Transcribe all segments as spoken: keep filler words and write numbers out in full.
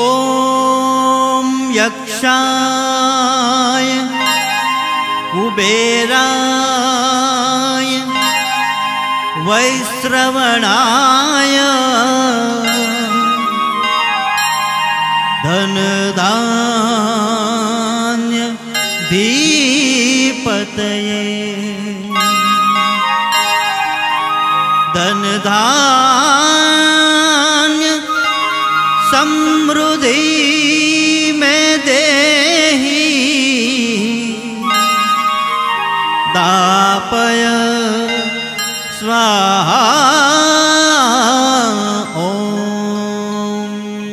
ઓમ યક્ષાય કુબેરાય વૈશ્રવણાય ધનધાન્ય ધીપતયે ધનધાન્ય સમૃદ્ધિ મેં દેહી દાપય સ્વાહા ઓમ.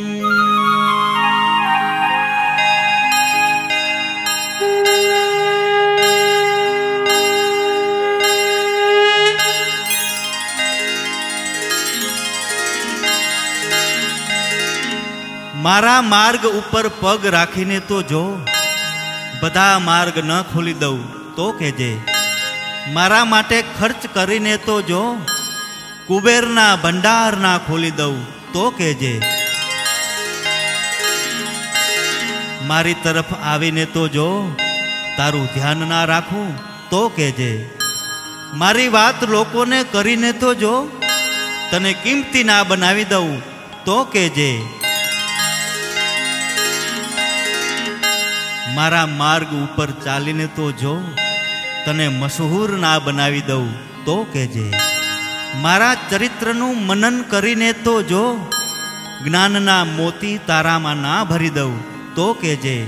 મારા માર્ગ ઉપર પગ રાખીને તો જો, બધા માર્ગ ન ખોલી દઉં તો કહેજે. મારા માટે ખર્ચ કરીને તો જો, કુબેરના ભંડાર ના ખોલી દઉં તો કહેજે. મારી તરફ આવીને તો જો, તારું ધ્યાન ના રાખું તો કહેજે. મારી વાત લોકોને કરીને તો જો, તને કિંમતી ના બનાવી દઉં તો કહેજે. મારા માર્ગ ઉપર ચાલીને તો જો, તને મશહૂર ના બનાવી દઉં તો કહેજે. મારા ચરિત્રનું મનન કરીને તો જો, જ્ઞાનના મોતી તારામાં ના ભરી દઉં તો કહેજે.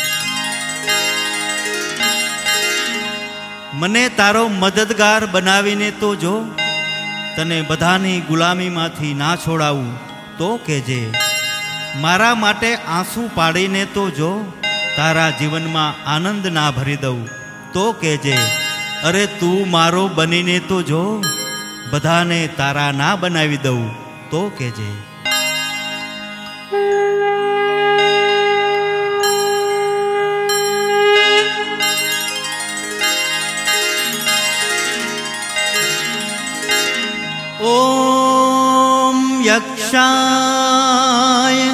મને તારો મદદગાર બનાવીને તો જો, તને બધાની ગુલામીમાંથી ના છોડાવું તો કહેજે. મારા માટે આંસુ પાડીને તો જો, તારા જીવનમાં આનંદ ના ભરી દઉં તો કહેજે. અરે તું મારો બનીને તો જો, બધાને તારા ના બનાવી દઉં તો કહેજે. ઓમ યક્ષાય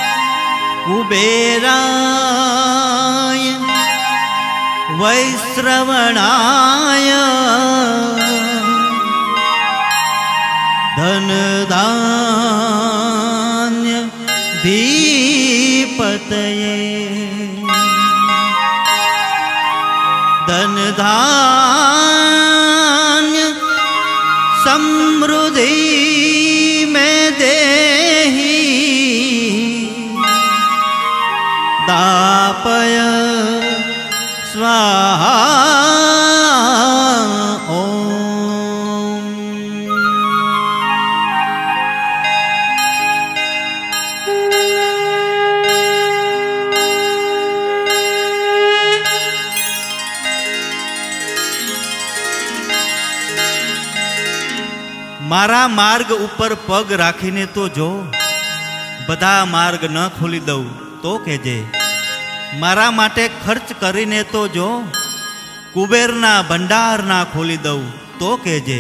કુબેરાય વૈશ્રવણાય ધનધાન્ય ધીપતયે ધનધાન્ય સમૃદ્ધિ મેં દેહી દાપય સ્વાહા ઓમ. મારા માર્ગ ઉપર પગ રાખીને તો જો, બધા માર્ગ ન ખોલી દઉં તો કહેજે. મારા માટે ખર્ચ કરીને તો જો, કુબેરના ભંડાર ના ખોલી દઉં તો કહેજે.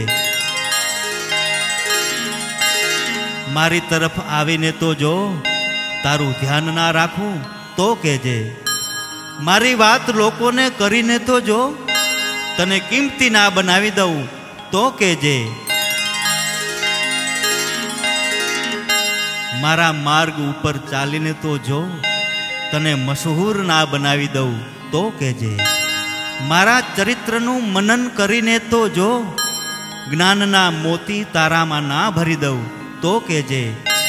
મારી તરફ આવીને તો જો, તારું ધ્યાન ના રાખું તો કહેજે. મારી વાત લોકોને કરીને તો જો, તને કિંમતી ના બનાવી દઉં તો કહેજે. મારા માર્ગ ઉપર ચાલીને તો જો, તને મશહૂર ના બનાવી દઉં તો કહેજે. મારા ચરિત્રનું મનન કરીને તો જો, જ્ઞાનના મોતી તારામાં ના ભરી દઉં તો કહેજે.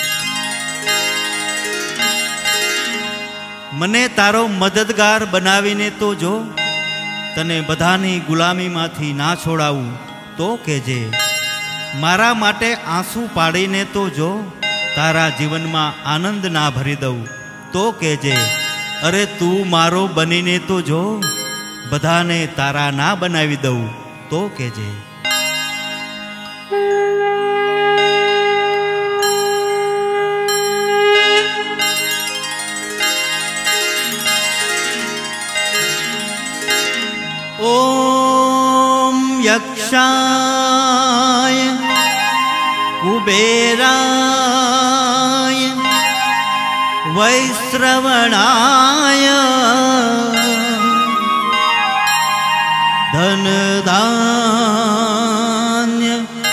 મને તારો મદદગાર બનાવીને તો જો, તને બધાની ગુલામીમાંથી ના છોડાવું તો કહેજે. મારા માટે આંસુ પાડીને તો જો, તારા જીવનમાં આનંદ ના ભરી દઉં તો કહેજે. અરે તું મારો બનીને તો જો, બધાને તારા ના બનાવી દઉં તો કહેજે. ઓમ યક્ષાય કુબેરાય वैश्रवणाय धनधान्य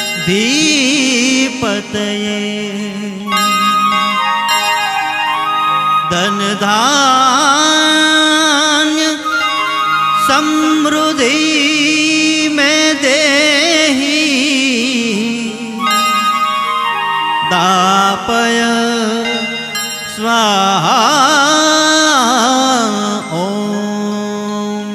धीपतये धनधान्य समृद्धि में देहि दापय स्वाहा ओम।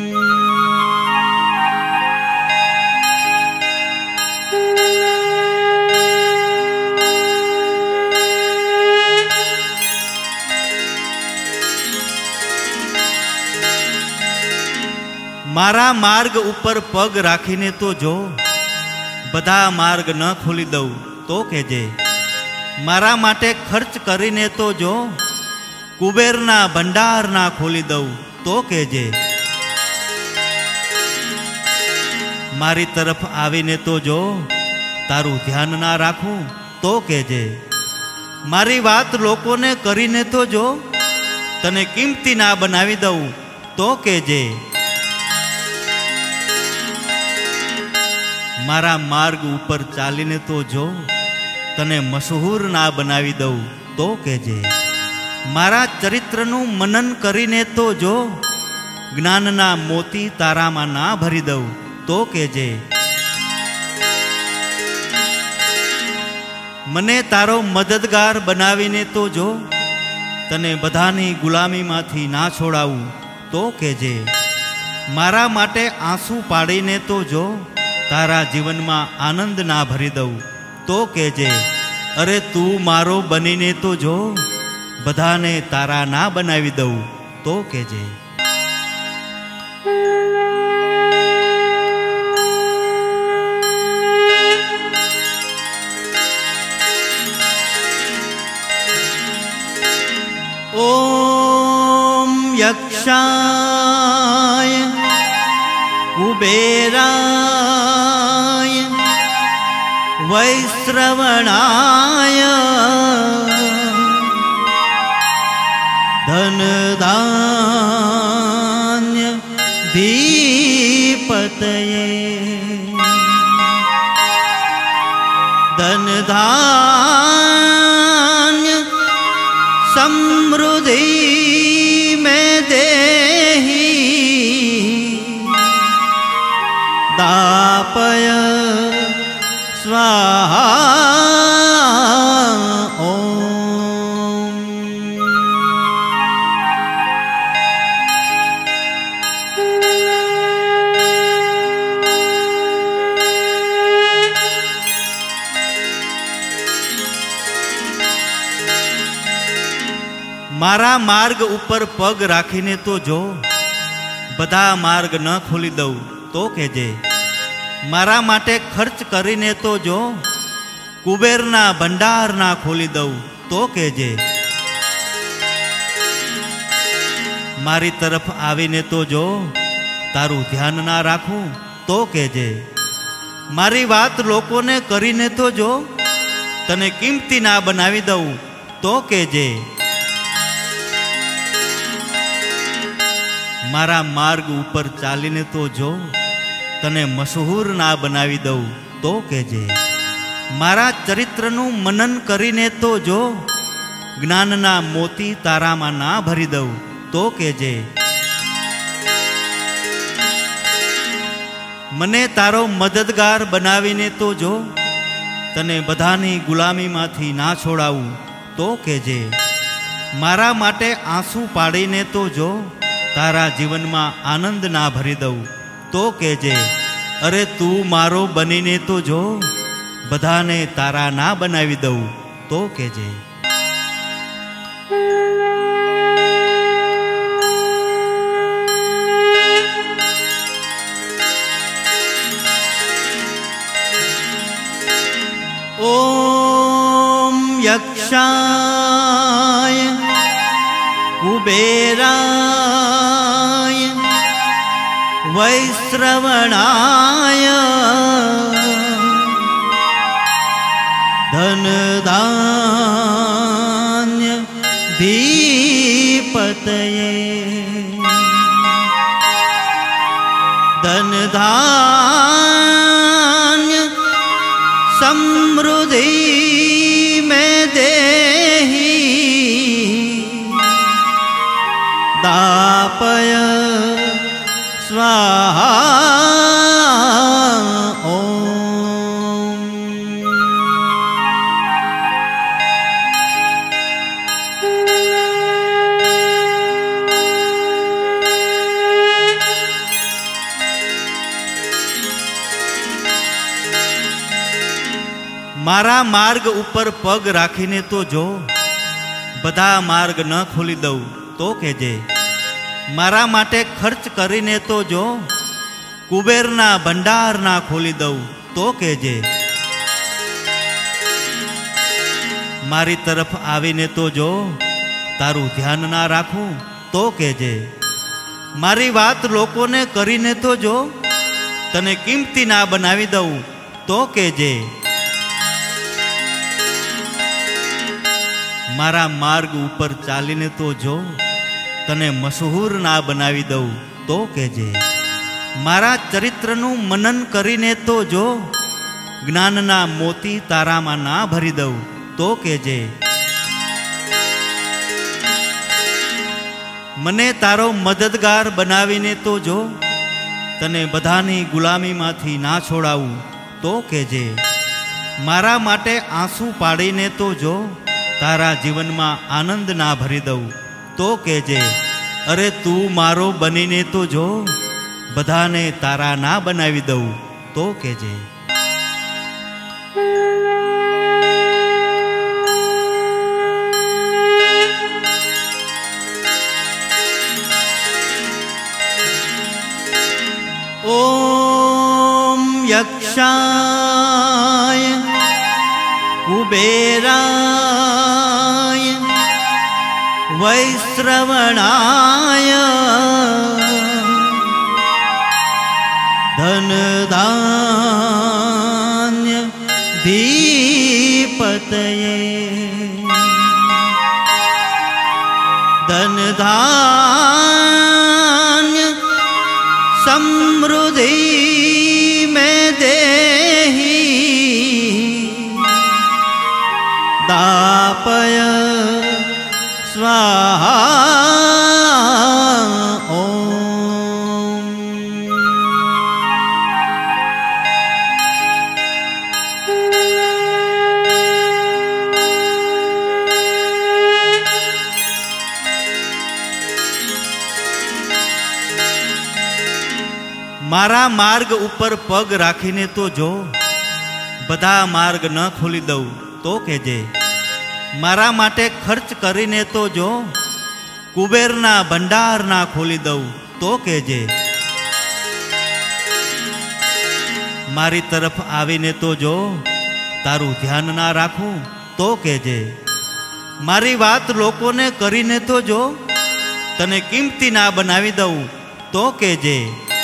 मारा मार्ग ऊपर पग राखीने तो जो बधा मार्ग न खोली दઉં तो कहेजे मारा माटे खर्च करीने तो जो कुबेरना भंडार ना खोली दઉં तो कहेजे मारी तरफ आवीने तो जो तारू ध्यान ना राखूं तो कहेजे मारी बात लोकोने करीने तो जो तने कीमती ना बनावी दઉં तो कहेजे मारा मार्ग ऊपर चालीने तो जो तने मशहूर ना बनावी दઉં तो कहेजे मारा चरित्रनु मनन करीने तो जो ज्ञानना मोती तारामां ना भरी दઉં तो कहेजे मने तारो मददगार बनावीने तो जो तने बधानी गुलामीमांथी ना छोड़ावुं तो कहेजे मारा माटे आंसू पाडीने तो जो तारा जीवन में आनंद ना भरी दઉં तो कहेजे अरे तू मारो बनीने तो जो बधाने तारा ना बनावी दઉં तो कहेजे ओम यक्षाय कुबेराय वैश्रवणाय धनधान्य धीपतये धनधान्य समृद्धि में देहि दापय स्वाहा ओम। मारा मार्ग ऊपर पग राखीने तो जो बधा मार्ग न खोली दઉં तो कहेजे मारा माटे खर्च करीने तो जो कुबेरना भंडार ना खोली दઉં तो कहेजे मारी तरफ आवीने तो जो तारू ध्यान ना राखूं तो कहेजे मारी बात लोकोने करीने तो जो तने कीमती ना बनावी दઉં तो कहेजे मारा मार्ग ऊपर चालीने तो जो तने मशहूर ना बनावी दઉં तो कहेजे मारा चरित्रनु मनन करीने तो जो ज्ञानना मोती तारामां ना भरी दઉં तो कहेजे मने तारो मददगार बनावीने तो जो तने बधानी गुलामीमांथी ना छोड़ावुं तो कहेजे मारा माटे आंसू पाडीने तो जो तारा जीवन में आनंद ना भरी दઉં तो कहेजे अरे तू मारो बनीने तो जो बधाने तारा ना बनावी दઉં तो कहेजे ओम यक्षाय कुबेराय वैश्रवणाय धनधान्य धी धीपतये धन धान्य समृद्धि में देहि दापय स्वाहा ओम। मारा मार्ग ऊपर पग राखीने तो जो बधा मार्ग न खोली दऊं तो कहेजे। मारा माटे खर्च करीने तो जो कुबेरना भंडार ना खोली दऊं तो कहेजे। मारी तरफ आवीने तो जो तारू ध्यान ना राखूं तो कहेजे। मारी बात लोकोने करीने तो जो तने कीमती ना बनावी दऊं तो कहेजे। मारा मार्ग ऊपर चालीने तो जो तने मशहूर ना बनावी दऊं तो कहेजे। मारा चरित्रनु मनन करीने तो जो ज्ञानना मोती तारामां ना भरी दऊं तो कहेजे। मने तारो मददगार बनावीने तो जो तने बधानी गुलामीमांथी ना छोड़ावूं तो कहेजे। मारा माटे आंसू पाड़ीने तो जो तारा जीवन में आनंद ना भरी दऊं तो कहेजे। अरे तू मारो बनीने तो जो बधाने तारा ना बनावी दऊं तो कहेजे। ओम यक्षाय कुबेराय वैश्रवणाय धन धान्य धीपतये धन धान्य समृद्धि में देहि दापय स्वाहा ओम। मारा मार्ग ऊपर पग राखीने तो जो बधा मार्ग न खोली दऊं तो कहेजे। मारा माटे खर्च करीने तो जो कुबेरना भंडार ना खोली दऊं तो कहेजे। मारी तरफ आवीने तो जो तारू ध्यान ना राखूं तो कहेजे। मारी बात लोकोने करीने तो जो तने कीमती ना बनावी दऊं तो कहेजे।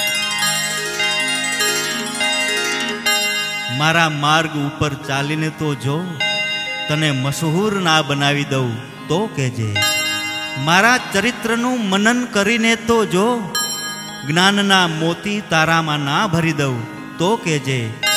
मारा मार्ग ऊपर चालीने तो जो तने मशहूर ना बनावी दऊं तो कहेजे। मारा चरित्रनु मनन करीने तो जो ज्ञानना मोती तारामां ना भरी दऊं तो कहेजे।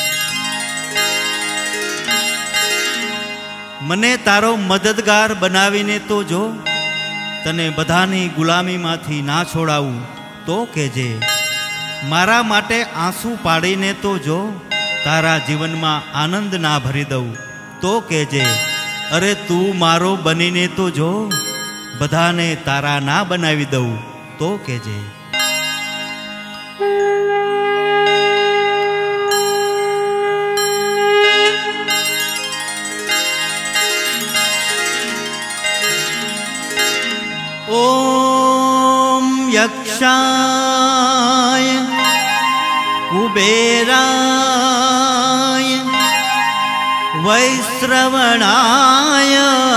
मने तारो मददगार बनावीने तो जो तने बधानी गुलामीमांथी ना छोड़ावूं तो कहेजे। मारा माटे आंसू पाड़ीने तो जो तारा जीवन में आनंद ना भरी दऊं तो कहेजे। अरे तू मारो बनीने तो जो बधाने तारा ना बनावी दऊं तो कहेजे। ओम यक्षाय कुबेराय वैश्रवणाय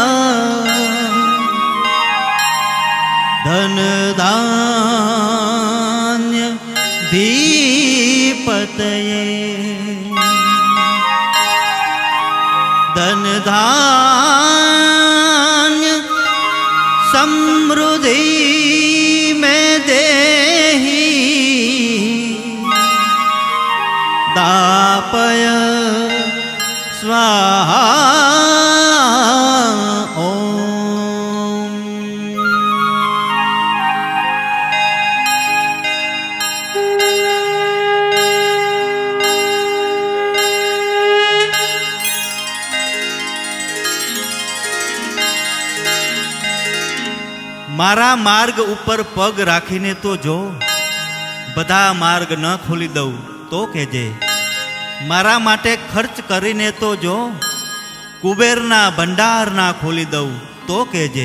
धन धान्य धीपतये धन धान्य सम समृद्धि में देहि दापय स्वाहा ओम। मारा मार्ग ऊपर पग राखीने तो जो बधा मार्ग न खोली दઉં तो कहेजे। मारा माटे खर्च करीने तो जो कुबेरना भंडार ना खोली दઉં तो कहेजे।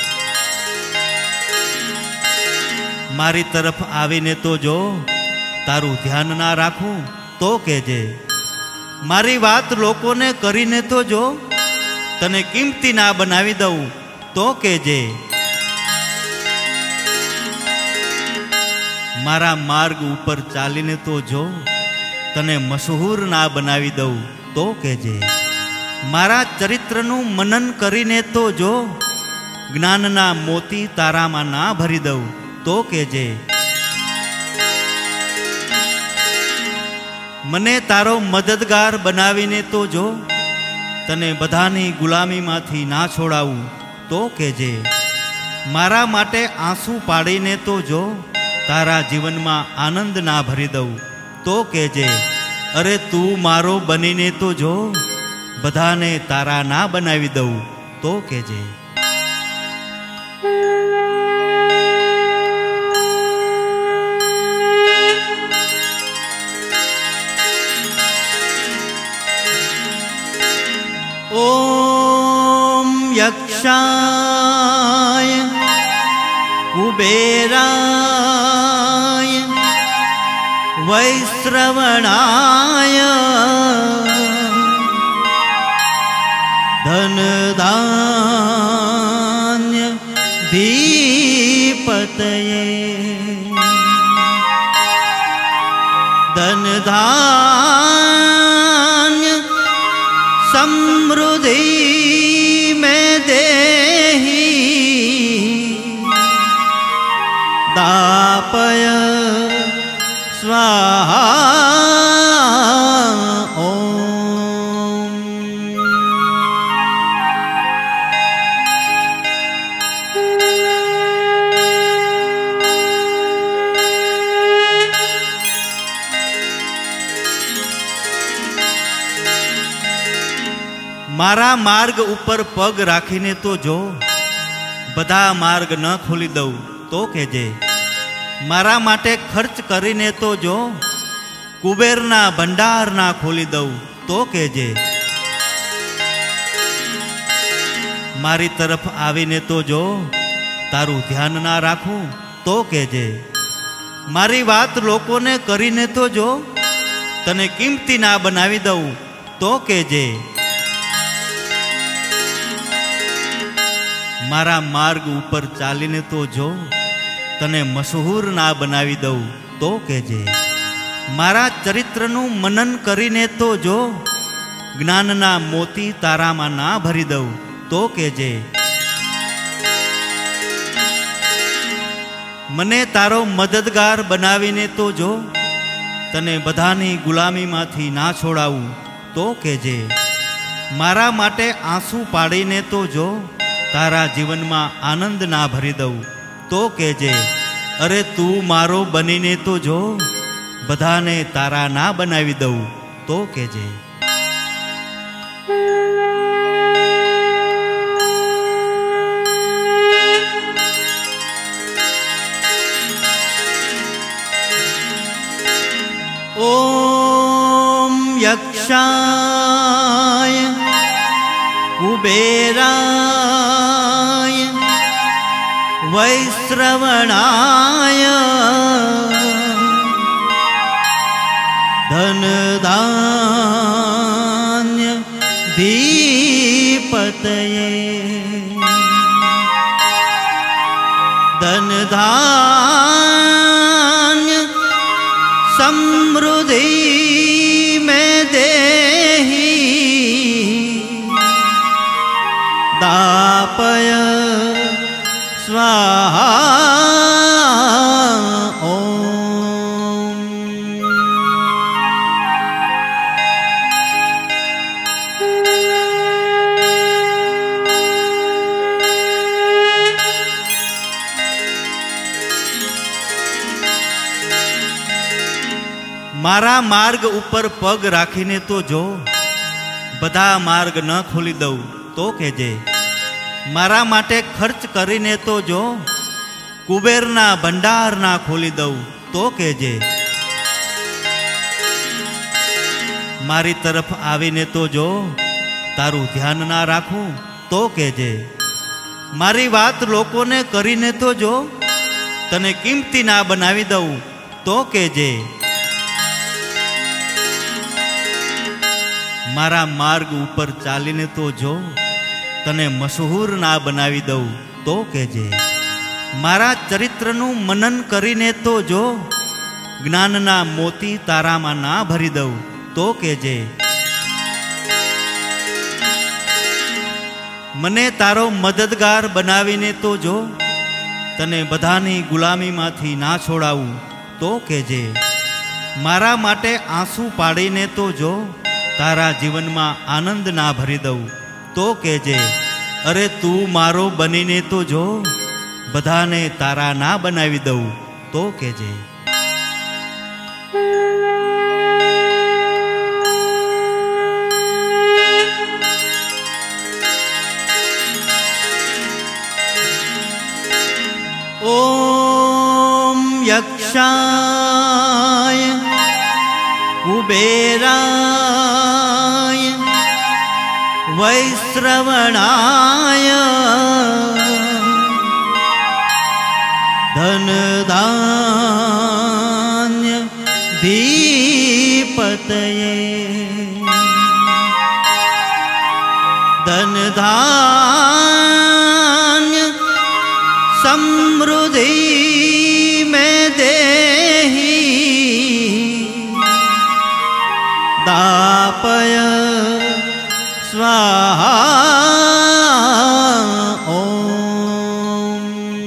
मारी तरफ आवीने तो जो तारू ध्यान ना राखूं तो कहेजे। मारी वात लोकोने करीने तो जो तने कीमती ना बनावी दઉં तो कहेजे। मारा मार्ग ऊपर चालीने तो जो तने मशहूर ना बनावी दઉં तो कहेजे। मारा चरित्रनु मनन करीने तो जो ज्ञानना मोती तारामां ना भरी दઉં तो कहेजे। मने तारो मददगार बनावीने तो जो तने बधानी गुलामीमांथी ना छोड़ावूं तो कहेजे। मारा माटे आंसू पाड़ीने तो जो तारा जीवन में आनंद ना भरी दઉં तो कहेजे। अरे तू मारो बनीने तो जो बधाने तारा ना बनावी दઉં तो कहेजे। ओम यक्षाय कुबेराय वैश्रवणाय धन धान्य धीपतये धन धान्य समृद्धि में देहि दापय स्वाहा ओम। मारा मार्ग ऊपर पग राखीने तो जो बधा मार्ग न खोली दઉં तो कहेजे। मारा माटे खर्च करीने तो जो कुबेरना भंडार ना खोली दઉં तो कहेजे। मारी तरफ आवीने तो जो तारू ध्यान ना राखूं तो कहेजे। मारी वात लोकोने करीने तो जो तने कीमती ना बनावी दઉં तो कहेजे। मारा मार्ग ऊपर चालीने तो जो तने मशहूर ना बनावी दઉં तो कहेजे। मारा चरित्रनु मनन करीने तो जो ज्ञानना मोती तारामां ना भरी दઉં तो कहेजे। मने तारो मददगार बनावीने तो जो तने बधानी गुलामीमांथी ना छोड़ावूं तो कहेजे। मारा माटे आंसू पाड़ीने तो जो तारा जीवन में आनंद ना भरी दઉં तो कहेजे। अरे तू मारो बनीने तो जो बधाने तारा ना बनावी दઉં तो कहेजे। ओम यक्षाय कुबेराय वैश्रवणाय धन धान्य धीपतये धन धान्य समृद्धि में देहि दापय स्वाहा स्वाहा ओम। मारा मार्ग ऊपर पग राखीने तो जो, बधा मार्ग न खोली दऊं तो कहेजे। मारा माटे खर्च करीने तो जो, कुबेरना भंडार ना खोली दऊं तो कहेजे। मारी तरफ आवीने तो जो, तारू ध्यान ना राखूं तो कहेजे। मारी बात लोकोने करीने तो जो, तने कीमती ना बनावी दऊं तो कहेजे। मारा मार्ग ऊपर चालीने तो जो, तने मशहूर ना बनावी दऊं तो कहेजे। मारा चरित्रनु मनन करीने तो जो, ज्ञानना मोती तारामां ना भरी दऊं तो कहेजे। मने तारो मददगार बनावीने तो जो, तने बधानी गुलामीमांथी ना छोड़ावूं तो कहेजे। मारा माटे आंसू पाड़ीने तो जो, तारा जीवन में आनंद ना भरी दऊं तो कहेजे। अरे तू मारो बनीने तो जो, बधाने तारा ना बनावी दऊं तो कहेजे। ओम यक्षाय कुबेराय वैश्रवणाय धन धान्य धीपतये। धन धान्य समृद्धि में देहि, दापय स्वाहा ओम।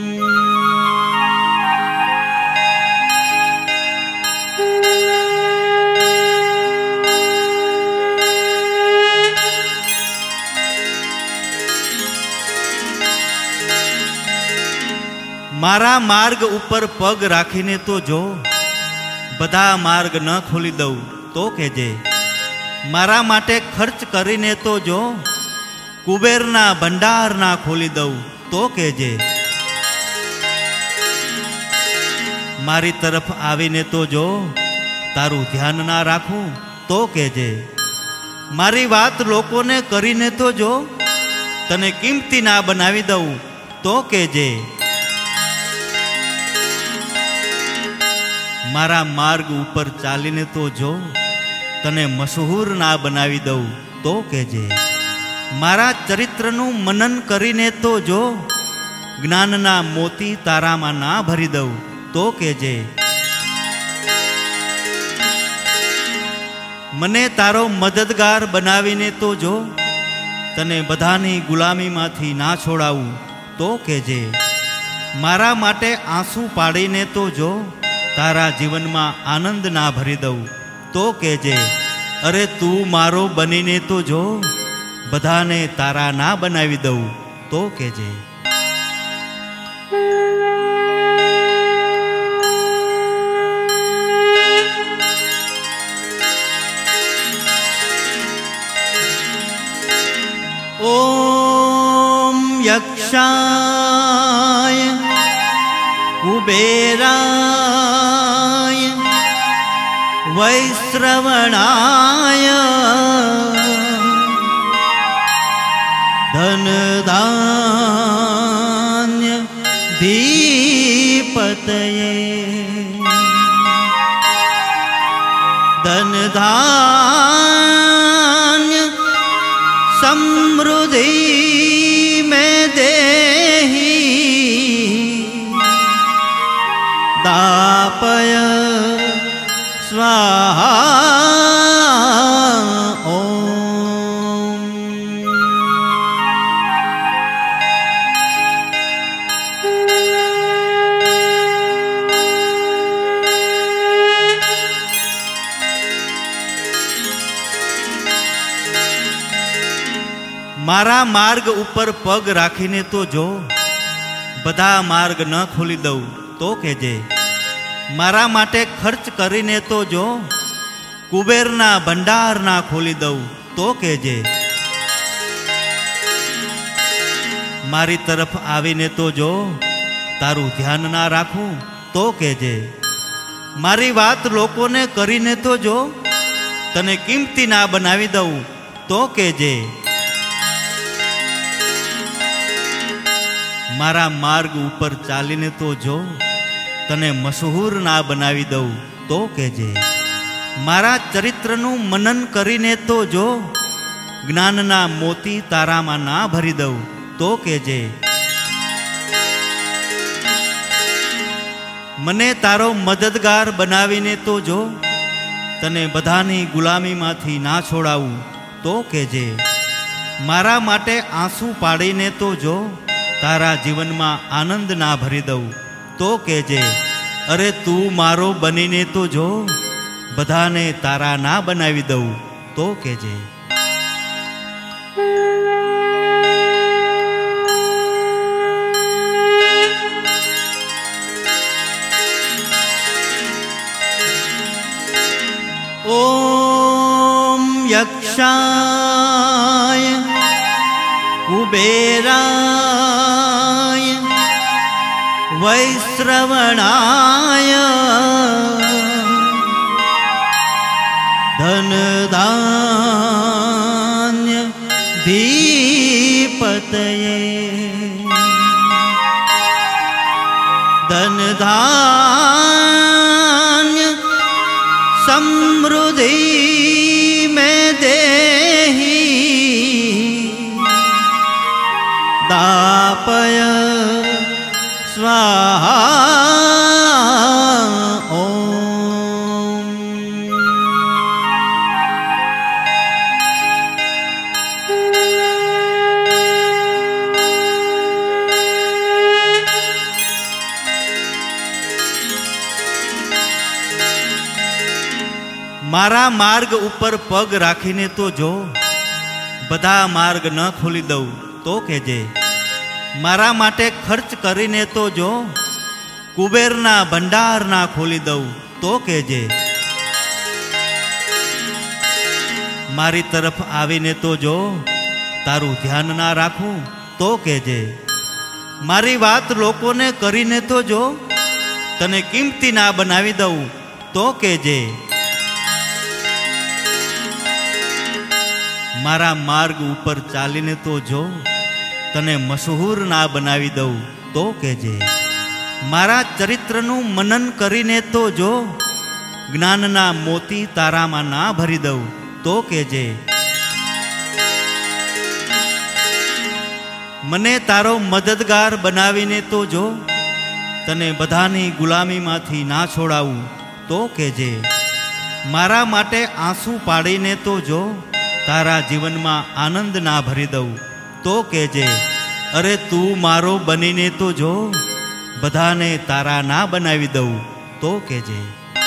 मारा मार्ग ऊपर पग राखीने तो जो, बधा मार्ग न खोली दऊं तो कहेजे। मारा माटे खर्च करीने तो जो, कुबेरना भंडार ना खोली दऊं तो कहेजे। मारी तरफ आवीने तो जो, तारू ध्यान ना राखूं तो कहेजे। मारी बात लोकोने करीने तो जो, तने कीमती ना बनावी दऊं तो कहेजे। मारा मार्ग ऊपर चालीने तो जो, तने मशहूर ना बनावी दऊं तो कहेजे। मारा चरित्रनु मनन करीने तो जो, ज्ञानना मोती तारामां ना भरी दऊं तो कहेजे। मने तारो मददगार बनावीने तो जो, तने बधानी गुलामीमांथी ना छोड़ावूं तो कहेजे। मारा माटे आंसू पाड़ीने तो जो, तारा जीवन में आनंद ना भरी दऊं तो कहेजे। अरे तू मारो बनीने तो जो, बधाने तारा ना बनावी दऊं तो कहेजे। ओम यक्षाय कुबेराय वैश्रवणाय धन धान्य धीपतये। धन धान्य समृद्धि में देहि, दापय स्वाहा ओम। મારા માર્ગ ઉપર પગ રાખીને તો જો, બધા માર્ગ ન ખોલી દઉં તો કહેજે. મારા માટે ખર્ચ કરીને તો જો, કુબેરના ભંડાર ના ખોલી દઉં તો કહેજે. મારી તરફ આવીને તો જો, તારું ધ્યાન ના રાખું તો કહેજે. મારી વાત લોકોને કરીને તો જો, તને કિંમતી ના બનાવી દઉં તો કહેજે. મારા માર્ગ ઉપર ચાલીને તો જો, તને મશહૂર ના બનાવી દઉં તો કહેજે. મારા ચરિત્રનું મનન કરીને તો જો, જ્ઞાનના મોતી તારામાં ના ભરી દઉં તો કહેજે. મને તારો મદદગાર બનાવીને તો જો, તને બધાની ગુલામીમાંથી ના છોડાવું તો કહેજે. મારા માટે આંસુ પાડીને તો જો, તારા જીવનમાં આનંદ ના ભરી દઉં તો કહેજે. અરે તું મારો બનીને તો જો, બધાને તારા ના બનાવી દઉં તો કહેજે. ઓમ યક્ષાય કુબેરાય વૈશ્રવણાય ધનધાન્ય ધીપતયે ધનધાન્ય સમૃદ્ધિ में देहि दापय स्वाहा ओम। મારા માર્ગ ઉપર પગ રાખીને તો જો, બધા માર્ગ ન ખોલી દઉં તો કહેજે. મારા માટે ખર્ચ કરીને તો જો, કુબેરના ભંડાર ના ખોલી દઉં તો કહેજે. મારી તરફ આવીને તો જો, તારું ધ્યાન ના રાખું તો કહેજે. મારી વાત લોકોને કરીને તો જો, તને કિંમતી ના બનાવી દઉં તો કહેજે. મારા માર્ગ ઉપર ચાલીને તો જો, તને મશહૂર ના બનાવી દઉં તો કહેજે. મારા ચરિત્રનું મનન કરીને તો જો, જ્ઞાનના મોતી તારામાં ના ભરી દઉં તો કહેજે. મને તારો મદદગાર બનાવીને તો જો, તને બધાની ગુલામીમાંથી ના છોડાવું તો કહેજે. મારા માટે આંસુ પાડીને તો જો, તારા જીવનમાં આનંદ ના ભરી દઉં તો કહેજે. અરે તું મારો બનીને તો જો, બધાને તારા ના બનાવી દઉં તો કહેજે.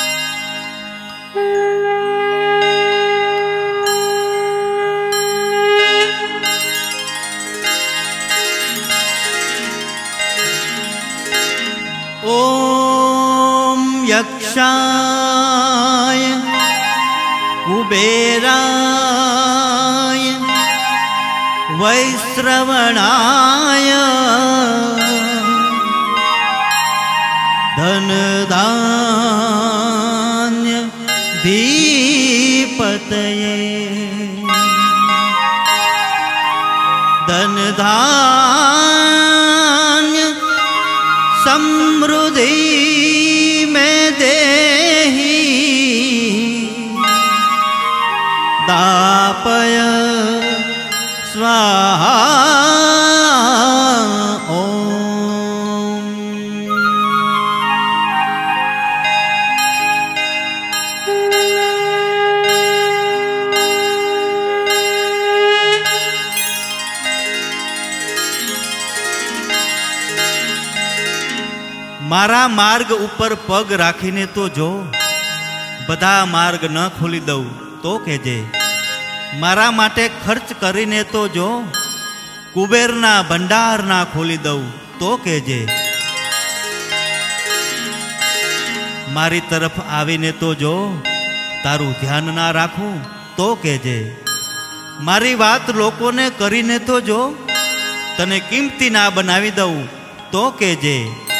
ઓમ યક્ષાય કુબેરાય વૈશ્રવણાય ધનધાન્ય ધીપતયે ધનધાન્ય સમૃદ્ધિ में देहि दापय स्वाहा ओम। મારા માર્ગ ઉપર પગ રાખીને તો જો, બધા માર્ગ ન ખોલી દઉં તો કહેજે. મારા માટે ખર્ચ કરીને તો જો, કુબેરના ભંડાર ના ખોલી દઉં તો કહેજે. મારી તરફ આવીને તો જો, તારું ધ્યાન ના રાખું તો કહેજે. મારી વાત લોકોને કરીને તો જો, તને કિંમતી ના બનાવી દઉં તો કહેજે.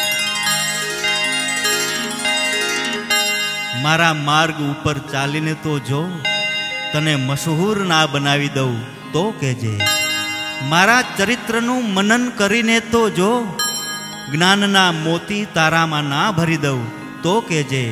મારા માર્ગ ઉપર ચાલીને તો જો, તને મશહૂર ના બનાવી દઉં તો કહેજે. મારા ચરિત્રનું મનન કરીને તો જો, જ્ઞાનના મોતી તારામાં ના ભરી દઉં તો કહેજે.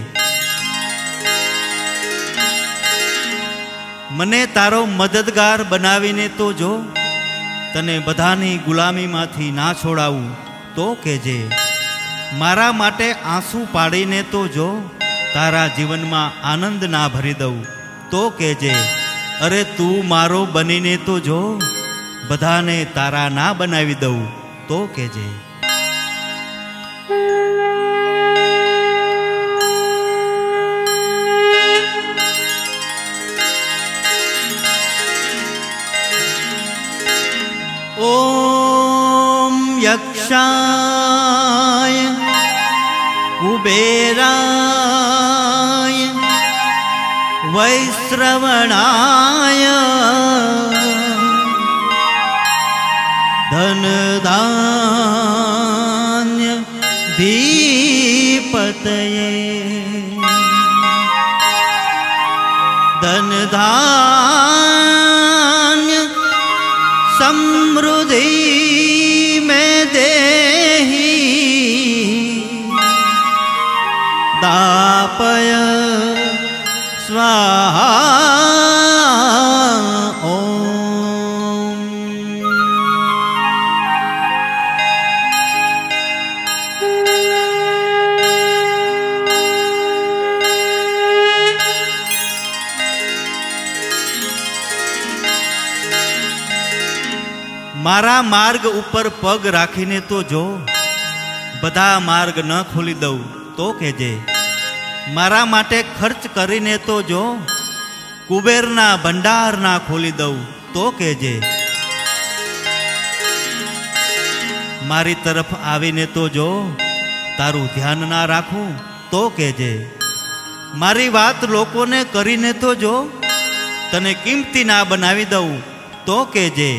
મને તારો મદદગાર બનાવીને તો જો, તને બધાની ગુલામીમાંથી ના છોડાવું તો કહેજે. મારા માટે આંસુ પાડીને તો જો, તારા જીવનમાં આનંદ ના ભરી દઉં તો કહેજે. અરે તું મારો બનીને તો જો, બધાને તારા ના બનાવી દઉં તો કહેજે. ઓમ યક્ષાય કુબેરાય વૈશ્રવણાય ધનધાન્ય ધીપતયે ધનધાન્ય સમૃદ્ધિ में देहि दापय स्वाहा. ओम મારા માર્ગ ઉપર પગ રાખીને તો જો, બધા માર્ગ ન ખોલી દઉં તો કહેજે. મારા માટે ખર્ચ કરીને તો જો, કુબેરના ભંડાર ના ખોલી દઉં તો કહેજે. મારી તરફ આવીને તો જો, તારું ધ્યાન ના રાખું તો કહેજે. મારી વાત લોકોને કરીને તો જો, તને કિંમતી ના બનાવી દઉં તો કહેજે.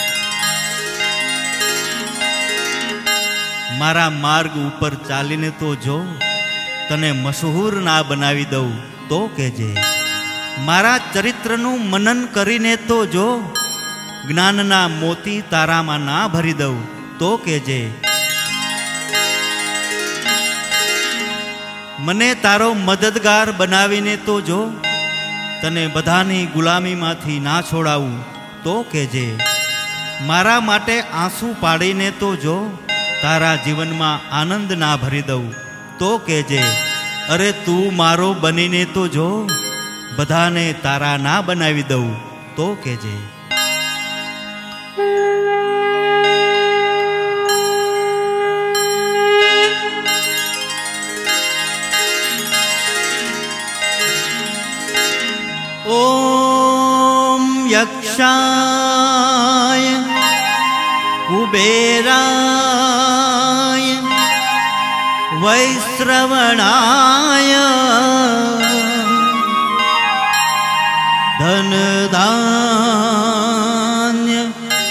મારા માર્ગ ઉપર ચાલીને તો જો, તને મશહૂર ના બનાવી દઉં તો કહેજે. મારા ચરિત્રનું મનન કરીને તો જો, જ્ઞાનના મોતી તારામાં ના ભરી દઉં તો કહેજે. મને તારો મદદગાર બનાવીને તો જો, તને બધાની ગુલામીમાંથી ના છોડાવું તો કહેજે. મારા માટે આંસુ પાડીને તો જો, તારા જીવનમાં આનંદ ના ભરી દઉં તો કહેજે. અરે તું મારો બનીને તો જો, બધાને તારા ના બનાવી દઉં તો કહેજે. ઓમ યક્ષાય કુબેરાય વૈશ્રવણાય ધનધાન્ય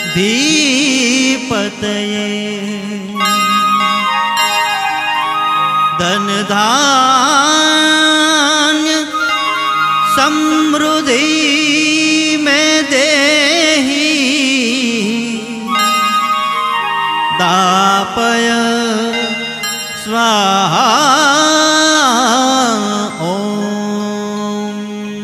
ધીપતયે ધનધાન્ય समृद्धि में देहि दापय स्वाहा ओम।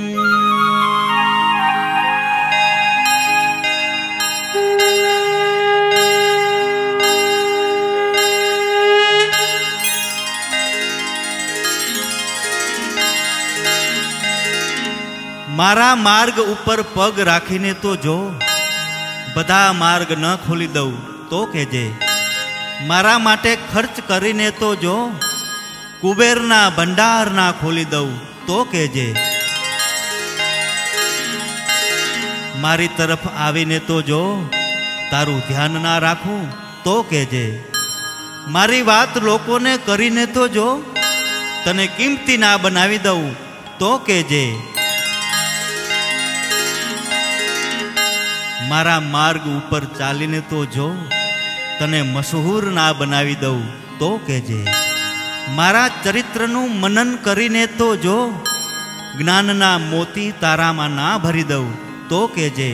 मारा मार्ग ऊपर पग राखीने तो जो बधा मार्ग न खोली दऊं तो कहेजे। मारा माटे खर्च करीने तो जो कुबेरना भंडार ना खोली दऊं तो कहेजे। मारी तरफ आवीने तो जो તારું ધ્યાન ના રાખું તો કહેજે. મારી વાત લોકોને કરીને તો જો, તને કિંમતી ના બનાવી દઉં તો કહેજે. મારા માર્ગ ઉપર ચાલીને તો જો, તને મશહૂર ના બનાવી દઉં તો કહેજે. મારા ચરિત્રનું મનન કરીને તો જો, જ્ઞાનના મોતી તારામાં ના ભરી દઉં તો કહેજે.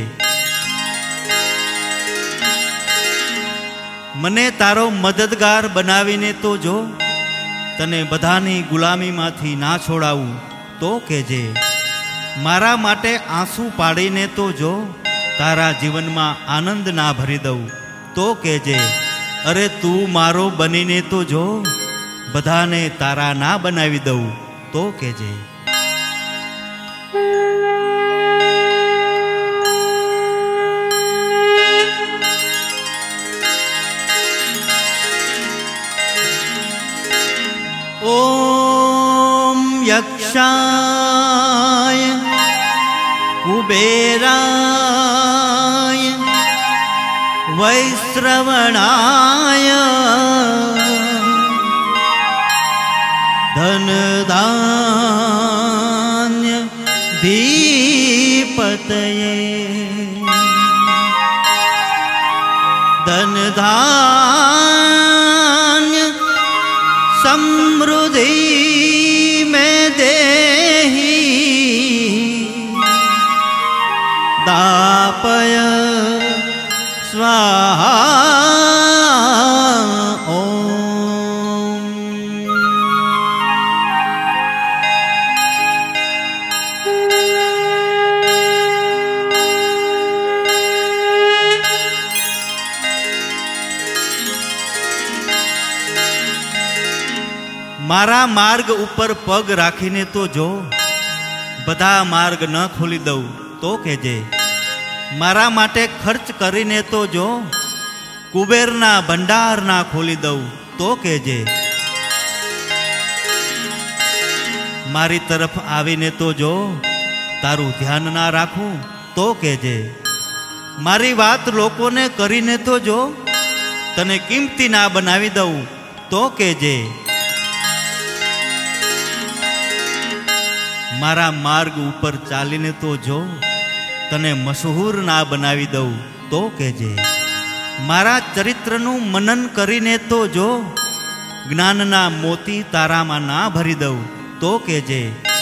મને તારો મદદગાર બનાવીને તો જો, તને બધાની ગુલામીમાંથી ના છોડાવું તો કહેજે. મારા માટે આંસુ પાડીને તો જો, તારા જીવનમાં આનંદ ના ભરી દઉં તો કહેજે. અરે તું મારો બનીને તો જો, બધાને તારા ના બનાવી દઉં તો કહેજે. ઓમ યક્ષાય કુબેરાય વૈશ્રવણાય ધનધાન્ય ધીપતયે ધનધાન્ય સમૃદ્ધિ में देहि दापय स्वाहा. ओम મારા માર્ગ ઉપર પગ રાખીને તો જો, બધા માર્ગ ન ખોલી દઉં તો કહેજે. મારા માટે ખર્ચ કરીને તો જો, કુબેરના ભંડાર ના ખોલી દઉં તો કહેજે. મારી તરફ આવીને તો જો, તારું ધ્યાન ના રાખું તો કહેજે. મારી વાત લોકોને કરીને તો જો, તને કિંમતી ના બનાવી દઉં તો કહેજે. મારા માર્ગ ઉપર ચાલીને તો જો, તને મશહૂર ના બનાવી દઉં તો કહેજે. મારા ચરિત્રનું મનન કરીને તો જો, જ્ઞાનના મોતી તારામાં ના ભરી દઉં તો કહેજે.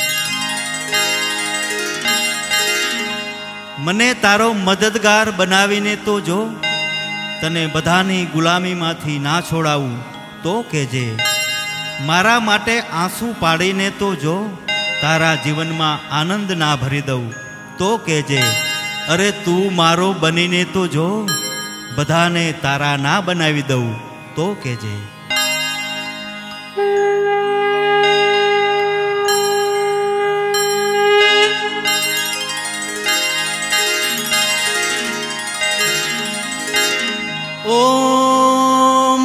મને તારો મદદગાર બનાવીને તો જો, તને બધાની ગુલામીમાંથી ના છોડાવું તો કહેજે. મારા માટે આંસુ પાડીને તો જો, તારા જીવનમાં આનંદ ના ભરી દઉં તો કહેજે. અરે તું મારો બનીને તો જો, બધાને તારા ના બનાવી દઉં તો કહેજે. ઓમ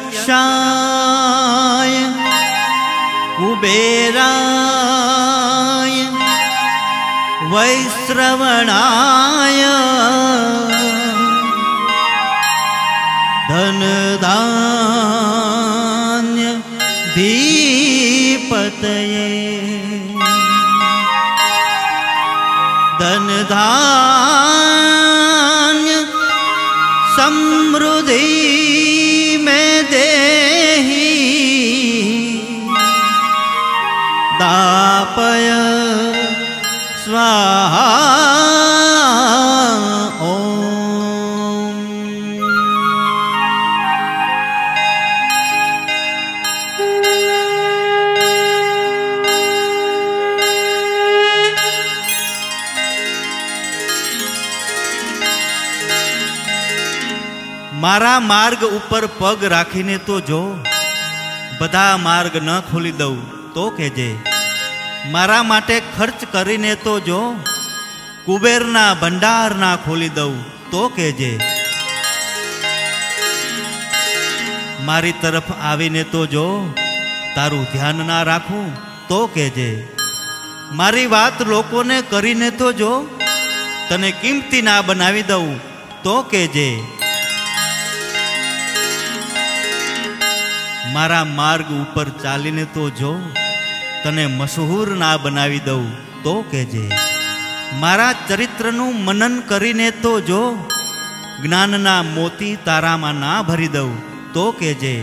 યક્ષાય કુબેરાય વૈશ્રવણાય ધનધાન્ય ધીપતયે ધનધાન્ય समृद्धि में देहि दापय स्वाहा ओम। મારા માર્ગ ઉપર પગ રાખીને તો જો, બધા માર્ગ ન ખોલી દઉં તો કહેજે. મારા માટે ખર્ચ કરીને તો જો, કુબેરના ભંડાર ના ખોલી દઉં તો કહેજે. મારી તરફ આવીને તો જો, તારું ધ્યાન ના રાખું તો કહેજે. મારી વાત લોકોને કરીને તો જો, તને કિંમતી ના બનાવી દઉં તો કહેજે. મારા માર્ગ ઉપર ચાલીને તો જો, તને મશહૂર ના બનાવી દઉં તો કહેજે. મારા ચરિત્રનું મનન કરીને તો જો, જ્ઞાનના મોતી તારામાં ના ભરી દઉં તો કહેજે.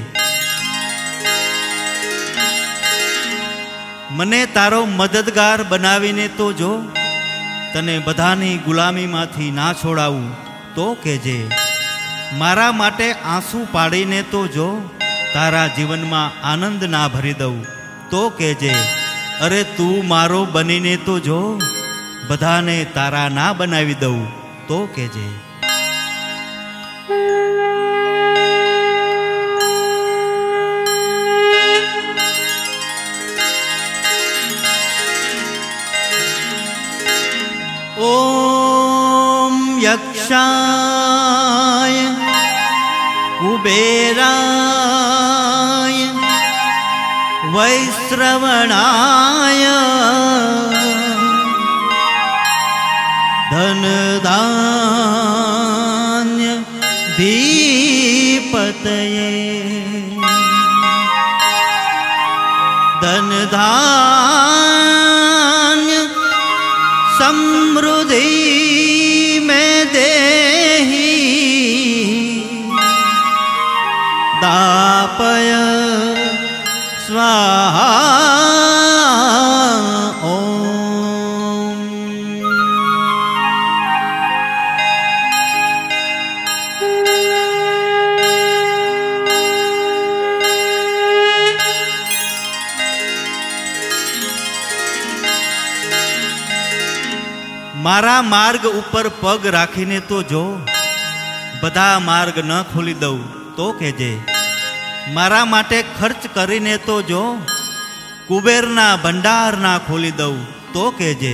મને તારો મદદગાર બનાવીને તો જો, તને બધાની ગુલામીમાંથી ના છોડાવું તો કહેજે. મારા માટે આંસુ પાડીને તો જો, તારા જીવનમાં આનંદ ના ભરી દઉં તો કહેજે. અરે તું મારો બનીને તો જો, બધાને તારા ના બનાવી દઉં તો કહેજે. ઓમ યક્ષાય કુબેરાય વૈશ્રવણાય ધનધાન્ય ધીપતયે ધનધાન્ય સમૃદ્ધિ મેં દેહી દાપય સ્વાહા. ઓમ મારા માર્ગ ઉપર પગ રાખીને તો જો, બધા માર્ગ ન ખોલી દઉં તો કહેજે. મારા માટે ખર્ચ કરીને તો જો, કુબેરના ભંડાર ના ખોલી દઉં તો કહેજે.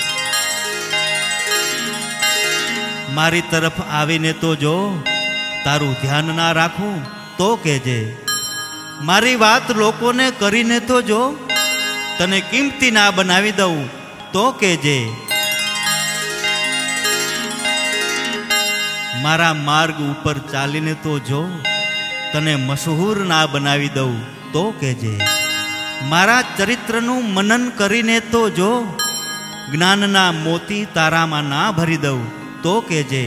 મારી તરફ આવીને તો જો, તારું ધ્યાન ના રાખું તો કહેજે. મારી વાત લોકોને કરીને તો જો, તને કિંમતી ના બનાવી દઉં તો કહેજે. મારા માર્ગ ઉપર ચાલીને તો જો, તને મશહૂર ના બનાવી દઉં તો કહેજે. મારા ચરિત્રનું મનન કરીને તો જો, જ્ઞાનના મોતી તારામાં ના ભરી દઉં તો કહેજે.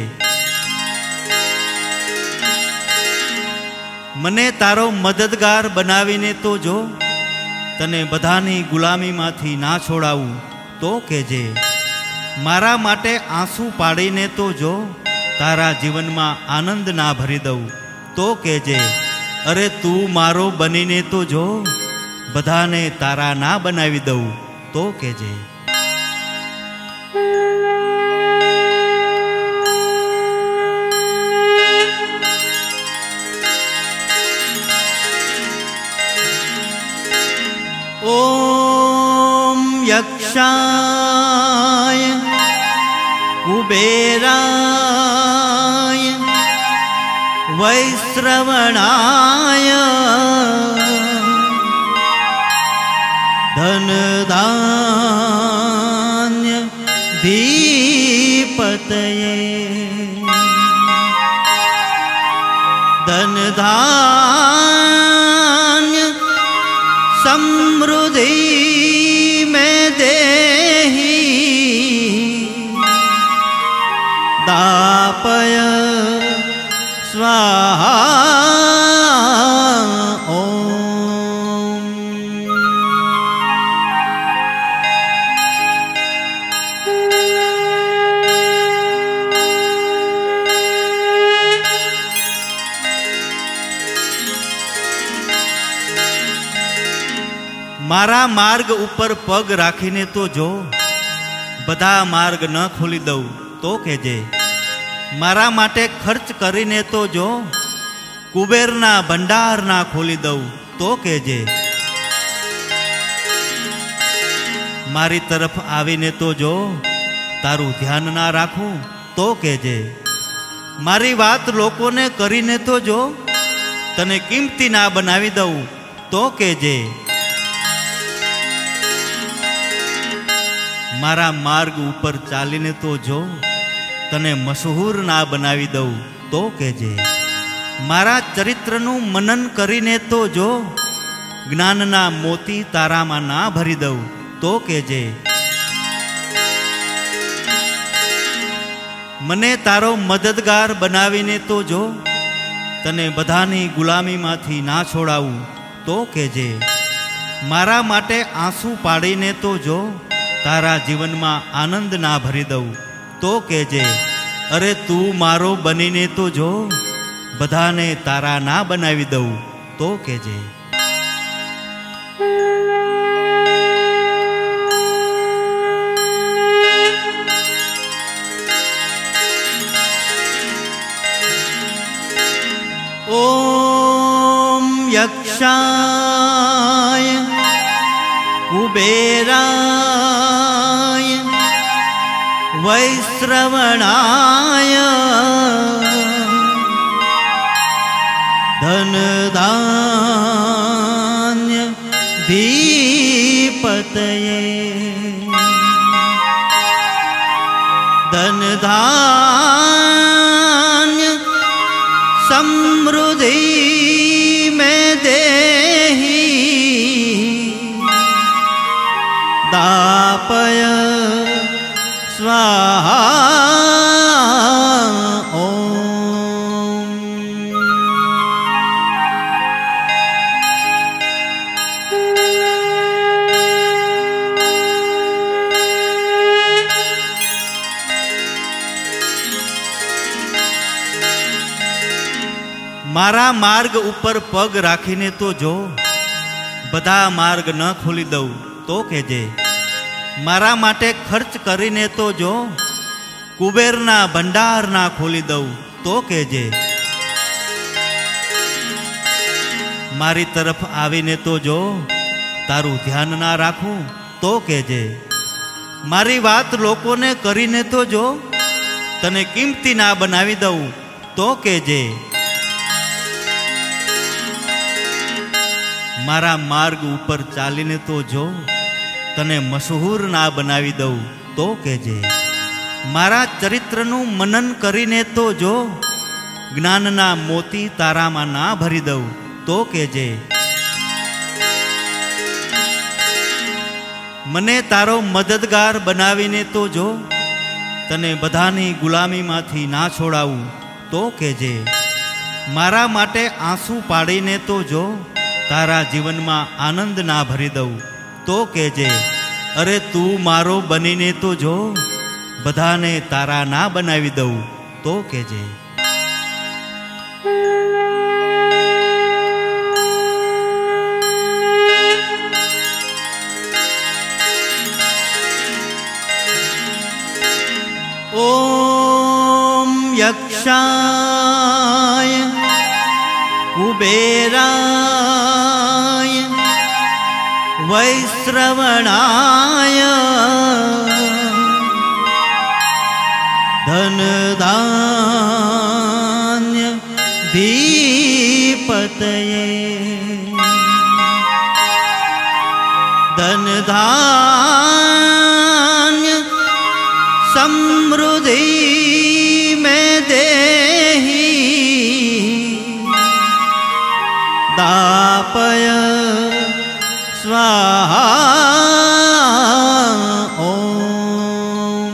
મને તારો મદદગાર બનાવીને તો જો, તને બધાની ગુલામીમાંથી ના છોડાવું તો કહેજે. મારા માટે આંસુ પાડીને તો જો, તારા જીવનમાં આનંદ ના ભરી દઉં તો કહેજે. અરે તું મારો બનીને તો જો, બધાને તારા ના બનાવી દઉં તો કહેજે. ઓમ યક્ષાય કુબેરાય વૈશ્રવણાય ધનધાન્ય ધીપતયે ધનધાન્ય સમૃદ્ધિ મેં દેહી દાપય સ્વાહા. ઓમ મારા માર્ગ ઉપર પગ રાખીને તો જો, બધા માર્ગ ન ખોલી દઉં તો કહેજે. મારા માટે ખર્ચ કરીને તો જો, કુબેરના ભંડાર ના ખોલી દઉં તો કહેજે. મારી તરફ આવીને તો જો, તારું ધ્યાન ના રાખું તો કહેજે. મારી વાત લોકોને કરીને તો જો, તને કિંમતી ના બનાવી દઉં તો કહેજે. મારા માર્ગ ઉપર ચાલીને તો જો, તને મશહૂર ના બનાવી દઉં તો કહેજે. મારા ચરિત્રનું મનન કરીને તો જો, જ્ઞાનના મોતી તારામાં ના ભરી દઉં તો કહેજે. મને તારો મદદગાર બનાવીને તો જો, તને બધાની ગુલામીમાંથી ના છોડાવું તો કહેજે. મારા માટે આંસુ પાડીને તો જો, તારા જીવનમાં આનંદ ના ભરી દઉં તો કહેજે. અરે તું મારો બનીને તો જો, બધાને તારા ના બનાવી દઉં તો કહેજે. ઓમ યક્ષાય કુબેરાય વૈશ્રવણાય ધનધાન્ય ધીપતયે ધનધાન્ય સમૃદ્ધિ મેં દેહી દાપય સ્વાહા. ઓમ મારા માર્ગ ઉપર પગ રાખીને તો જો, બધા માર્ગ ન ખોલી દઉં તો કહેજે. મારા માટે ખર્ચ કરીને તો જો, કુબેરના ભંડાર ના ખોલી દઉં તો કહેજે. મારી તરફ આવીને તો જો, તારું ધ્યાન ના રાખું તો કહેજે. મારી વાત લોકોને કરીને તો જો, તને કિંમતી ના બનાવી દઉં તો કહેજે. મારા માર્ગ ઉપર ચાલીને તો જો, તને મશહૂર ના બનાવી દઉં તો કહેજે. મારા ચરિત્રનું મનન કરીને તો જો, જ્ઞાનના મોતી તારામાં ના ભરી દઉં તો કહેજે. મને તારો મદદગાર બનાવીને તો જો, તને બધાની ગુલામીમાંથી ના છોડાવું તો કહેજે. મારા માટે આંસુ પાડીને તો જો, તારા જીવનમાં આનંદ ના ભરી દઉં તો કહેજે. અરે તું મારો બનીને તો જો, બધાને તારા ના બનાવી દઉં તો કહેજે. ઓમ યક્ષાય કુબેરાય વૈશ્રવણાય ધનધાન્ય ધીપતયે ધનધાન્ય સમૃદ્ધિ મેં દેહી દાપય સ્વાહા. ઓમ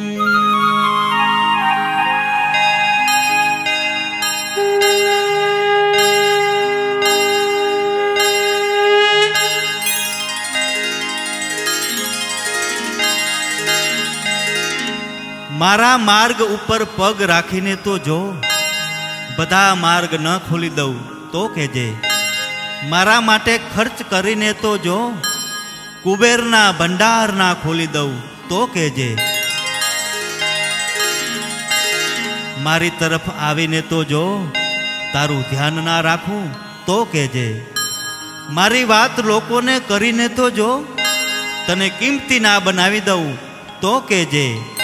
મારા માર્ગ ઉપર પગ રાખીને તો જો, બધા માર્ગ ન ખોલી દઉં તો કહેજે. મારા માટે ખર્ચ કરીને તો જો, કુબેરના ભંડાર ના ખોલી દઉં તો કહેજે. મારી તરફ આવીને તો જો, તારું ધ્યાન ના રાખું તો કહેજે. મારી વાત લોકોને કરીને તો જો, તને કિંમતી ના બનાવી દઉં તો કહેજે.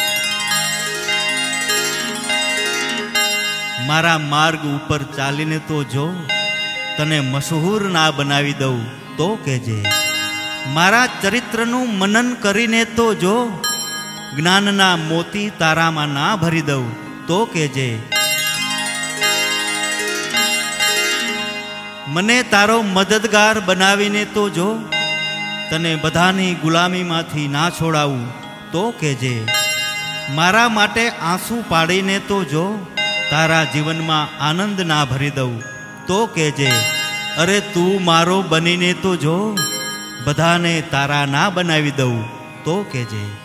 મારા માર્ગ ઉપર ચાલીને તો જો, તને મશહૂર ના બનાવી દઉં તો કહેજે. મારા ચરિત્રનું મનન કરીને તો જો, જ્ઞાનના મોતી તારામાં ના ભરી દઉં તો કહેજે. મને તારો મદદગાર બનાવીને તો જો, તને બધાની ગુલામીમાંથી ના છોડાવું તો કહેજે. મારા માટે આંસુ પાડીને તો જો, તારા જીવનમાં આનંદ ના ભરી દઉં તો કહેજે. અરે તું મારો બનીને તો જો, બધાને તારા ના બનાવી દઉં તો કહેજે.